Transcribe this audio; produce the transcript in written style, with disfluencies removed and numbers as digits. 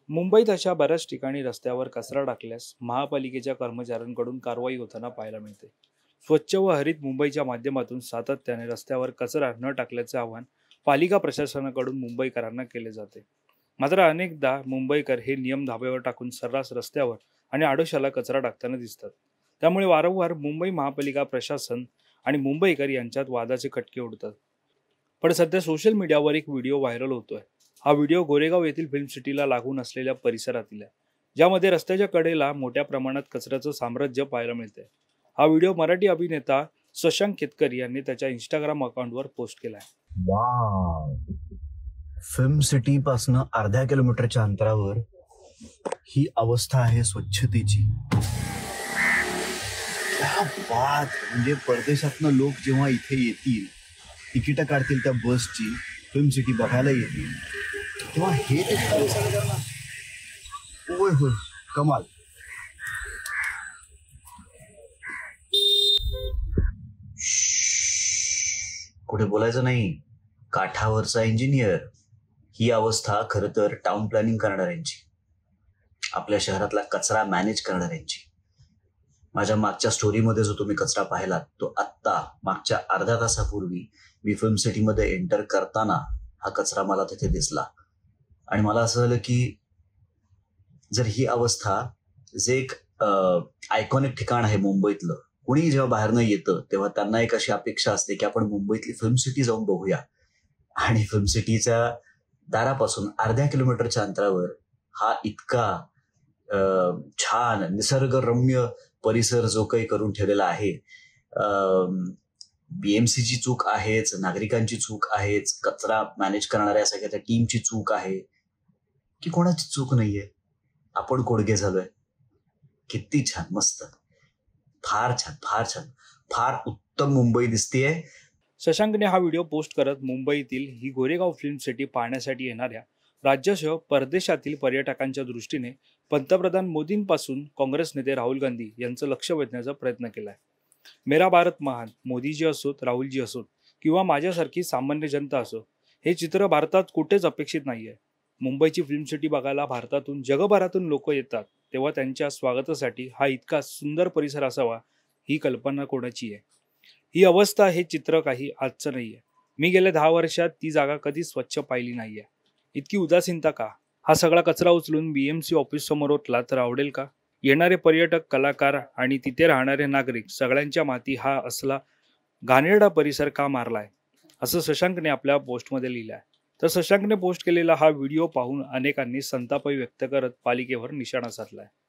मुंबईत अशा बऱ्याच ठिकाणी रस्त्यावर कचरा टाकल्यास महापालिकेच्या कर्मचाऱ्यांकडून कारवाई होताना पाहायला मिळते. स्वच्छ व हरित मुंबईच्या माध्यमातून सातत्याने रस्त्यावर कचरा न टाकल्याचे आवाहन पालिका प्रशासनाकडून मुंबईकरांना केले जाते. मात्र अनेकदा मुंबईकर हे नियम धाब्यावर टाकून सर्रास रस्त्यावर आणि आडोशाला कचरा टाकताना दिसतात. त्यामुळे वारंवार मुंबई महापालिका प्रशासन आणि मुंबईकर यांच्यात वादाचे खटके उडतात. पण सध्या सोशल मीडियावर एक व्हिडिओ व्हायरल होतोय. हा व्हिडिओ गोरेगाव येथील फिल्म सिटीला लागून असलेल्या परिसरातील आहे, ज्यामध्ये रस्त्याच्या कडेला मोठ्या प्रमाणात कचऱ्याचं साम्राज्य पाहायला मिळतंय. हा व्हिडिओ मराठी अभिनेता शशांक केतकर यांनी त्याच्या इंस्टाग्राम अकाउंटवर पोस्ट केला आहे. वाव, फिल्म सिटी पासून अर्ध्या किलोमीटरच्या अंतरावर ही अवस्था आहे स्वच्छतेची. क्या बात! म्हणजे परदेशातनं लोक जेव्हा इथे येतील, तिकीट काढतील त्या बसची, फिल्म सिटी बघायला येतील, तेव्हा हे ते करणार. होय होय, कमाल. कुठे बोलायचं नाही, काठावरचा इंजिनियर. ही अवस्था खरं तर टाउन प्लॅनिंग करणाऱ्यांची, आपल्या शहरातला कचरा मॅनेज करणाऱ्यांची. माझ्या मागच्या स्टोरीमध्ये जो तुम्ही कचरा पाहिलात, तो आत्ता मागच्या अर्ध्या तासापूर्वी मी फिल्म सिटीमध्ये एंटर करताना हा कचरा मला तिथे दिसला. आणि मला असं झालं की जर ही अवस्था, जे एक आयकॉनिक ठिकाण आहे मुंबईतलं, कुणी जेव्हा बाहेरनं येतं तेव्हा त्यांना एक अशी अपेक्षा असते की आपण मुंबईतली फिल्म सिटी जाऊन बघूया. आणि फिल्म सिटीच्या दारापासून अर्ध्या किलोमीटरच्या अंतरावर हा इतका छान निसर्गरम्य परिसर जो काही करून ठेवलेला आहे, बीएमसीची चूक आहेच, नागरिकांची चूक आहेच, कचरा मॅनेज करणाऱ्या सगळ्या त्या टीमची चूक आहे, की कोणाची चूक नाहीये. आपण कोडगे झालोय. किती छान, मस्त, फार छान, फार छान, फार उत्तम मुंबई दिसतेय. शशांकने हा व्हिडिओ पोस्ट करत मुंबईतील ही गोरेगाव फिल्म सिटी पाहण्यासाठी येणाऱ्या राज्यासह परदेशातील पर्यटकांच्या दृष्टीने पंतप्रधान मोदींपासून काँग्रेस नेते राहुल गांधी यांचं लक्ष वेधण्याचा प्रयत्न केलाय. मेरा भारत महान, मोदीजी असोत, राहुलजी असोत किंवा माझ्यासारखी सामान्य जनता असो, हे चित्र भारतात कुठेच अपेक्षित नाहीये. मुंबईची फिल्म सिटी बघायला भारतातून, जगभरातून लोक येतात, तेव्हा त्यांच्या स्वागतासाठी हा इतका सुंदर परिसर असावा, ही कल्पना कोणाची आहे? ही अवस्था, हे चित्र काही आजचं नाहीये. मी गेल्या 10 वर्षात ती जागा कधी स्वच्छ पाहिली नाहीये. इतकी उदासीनता का? हा सगळा कचरा उचलून बीएमसी ऑफिस समोर ओतला तर आवडेल का? येणारे पर्यटक, कलाकार आणि तिथे राहणारे नागरिक सगळ्यांच्या माती हा असला घाणेरडा परिसर का मारलाय, असं शशांकने आपल्या पोस्टमध्ये लिहिलं आहे. तर शशांकने पोस्ट केलेला हा व्हिडिओ पाहून अनेकांनी संताप व्यक्त करत पालिकेवर निशाणा साधलाय.